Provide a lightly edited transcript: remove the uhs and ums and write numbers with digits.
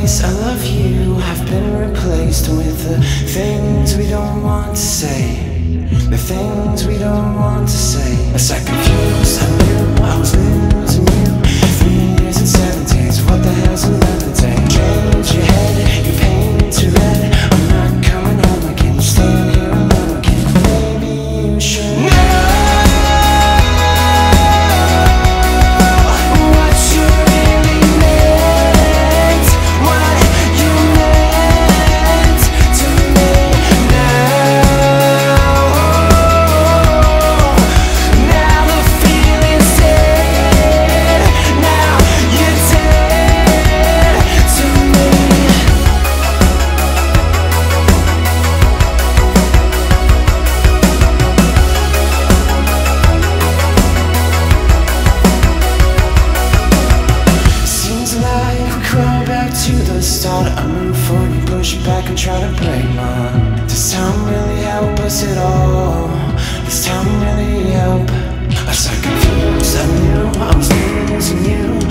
place. I love you have been replaced with the things we don't want to say. The things we don't want to say. As I confused, I knew I was losing you. 3 years and 7 days, what the hell's another day? Change your head, your paint's red. I'm not coming home again, you're staying here alone again. Maybe you should know what you really meant, what you meant to me now. Now the feeling's dead, now you're dead to me. Seems like we crawl back to the start. I move forward, you push back and try to break my heart. Does time really help us at all? Does time really help? I was so confused, I knew I was losing you.